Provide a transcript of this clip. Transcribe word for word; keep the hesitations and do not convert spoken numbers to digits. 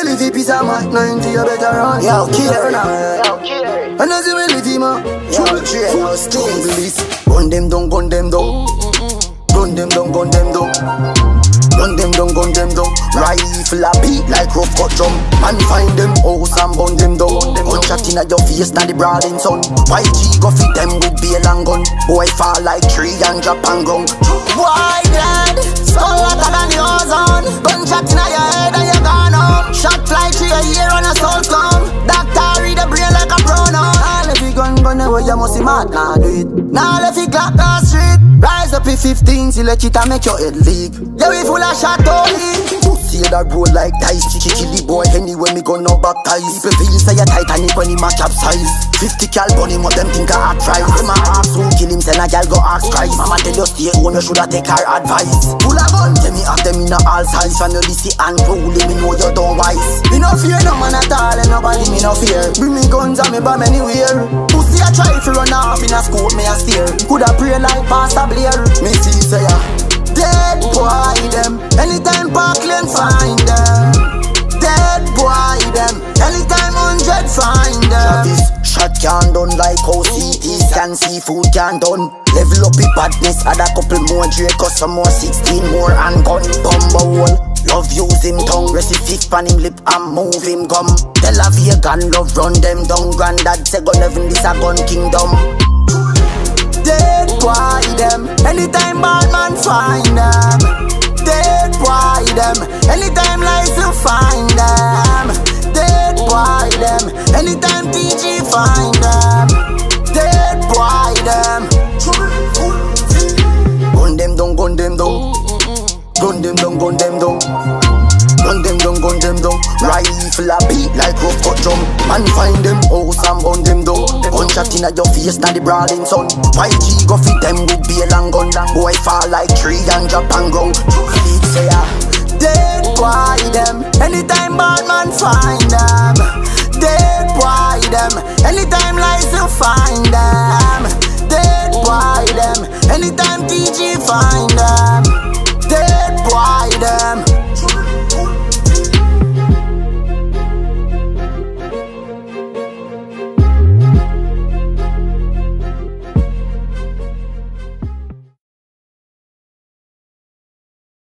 live a piece of my ninety, you better run. Yo, killer now. Yo, killer. And as you will live him, man. Yo, killer. Yo, stay. Gun them down, gun them down. Gun them down, gun them down. Gun them down, gun them down. Rifle a beat like rough cut drum. Man find them house and bun them down. Gunshot inna your face, now the brawling sun. Y G go fit them with bail and gun. Boy fall like tree and drop and ground. Boy dead, so hotter than the ozone. Gunshot inna your head and you gone home. Shot fly through your ear on a soul storm. Doctor read the brain like a pronoun. Now if you gun gun away, you must be mad. Nah do it. Now if you clock the street. Rise up in fifteen, see let it and make your head leak. Yeah, we full of shot only. See that roll like dice. Chichi chili boy, anyway me gon' no baptize. People feel say a Titanic when he match up size. Fifty cal bunny, what them think a hot fries. Them a ask who kill him, send a gal go ask Christ. Mama tell you stay home, you shoulda take her advice. Full of gun, tell me have them in a all size. From you listen and roll, me know you don't wise. Me no fear no man at all, and nobody me no fear. Bring me guns and me bomb anywhere. Pussy a try to run off in a scope, me a steer. Coulda pray like Pastor Blair. Me see say ya dead boy them. Anytime Parkland find them. Dead boy them. Anytime hundred find them. Travis shot can done like how C T scan seafood can done. Level up the badness, add a couple more Draco, some more sixteen more and gun. Bumbo hole, love use him tongue. Receive fifth pan him lip and move him gum. Tell a vegan love run them down. Granddad say gun heaven this a gun kingdom. Dead boy them. Anytime bad man find them. Dead boy them. Anytime lies you find them. Dead boy them. Anytime T G find them. Dead boy them. Gun them down, gun them down. Gun them down, gun them down. Gun them down, gun them down. Rifle a beat like rough cut drum. Man find them house and bun them down. Gunshot inna your face, now the brawling sun. Y G go fit them with bail and gun. Boy fall like tree and drop and ground. Lead say ya dead boy them. Anytime bad man find them. Dead boy them. Anytime lies you find them. Dead boy them. Anytime T G find them. Dead boy them.